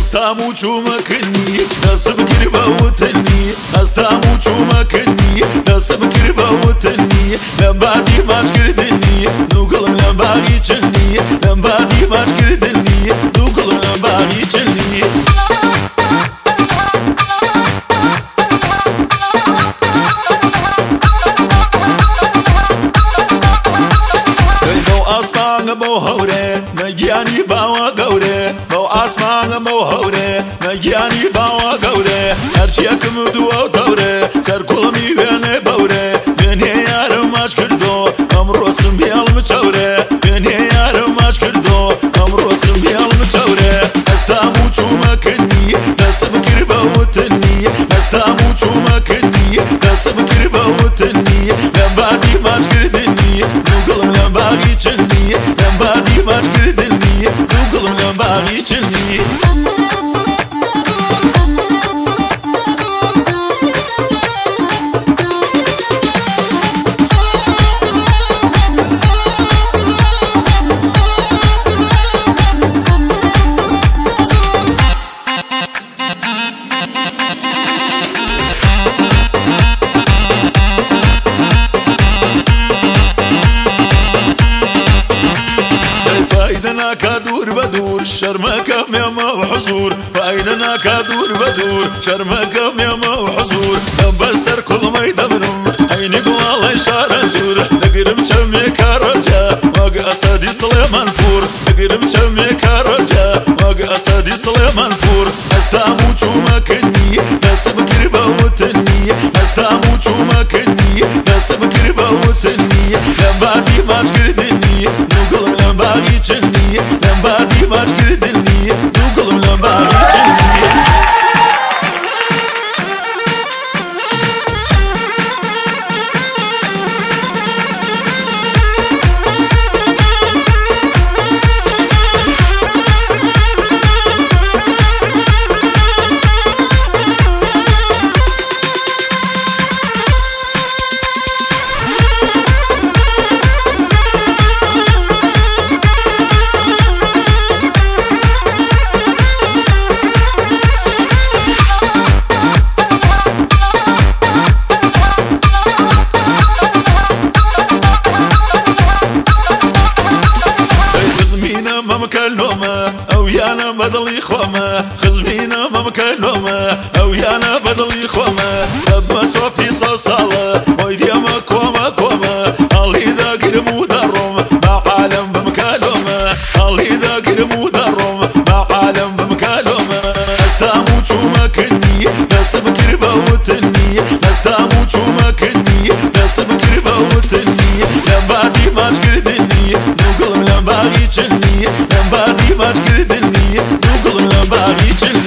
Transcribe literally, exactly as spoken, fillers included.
استامو چومکنی نصب کربا وطنی استامو چومکنی نصب کربا وطنی لبادی ماچ کردنی دوگلم لباگی چنی لبادی ماچ کردنی دوگلم لباگی چنی بو هوره نگیانی باوا گوره بو آسمان بو هوره نگیانی باوا گوره هرچی کم دو دوره سر کلمی وینه بوره بینه یارم ماچ کردو امرو سم بیال مچوره بینه یارم ماچ کردو امرو سم بیال مچوره استامو چومکنی نصب کربا وطنی استامو چومکنی نصب کربا وطنی لبادی ماچ کردنی دوگلم لباگی چنی لبادی ماچ کردنی دوگلم لباگی چنی فايدنا كدور بدور شرمك يما وحزور فايدنا كدور بدور شرمك يما وحزور بسر كل ما يدبرم عينك والله شار زور نقرم شمي كرجا واق اسدي سليمان فور نقرم شمي كرجا واق اسدي سليمان فور استامو چومکني نصب كربا وطني استامو چومکني نصب كربا وطني لبادي ماچ كردني دوگلم لباگی چنی لبادی ماچ کردنی دوگلم لباگی چنی مكلومة أو يانا بدلي خومة خزمينا ما مكلومة أو يانا بدلي خومة لما صوفي صصالة ويدي ما كومة كومة اللي ذاكر مدرم مع عالم بمكلومة اللي ذاكر مدرم مع عالم بمكلومة استامو چومکني نصب كربا وطني استامو چومکني نصب كربا وطني لبادي ماچ كردني دوگلم لباگی چنی لبادی ماچ کردنی دوگلم لباگی چنی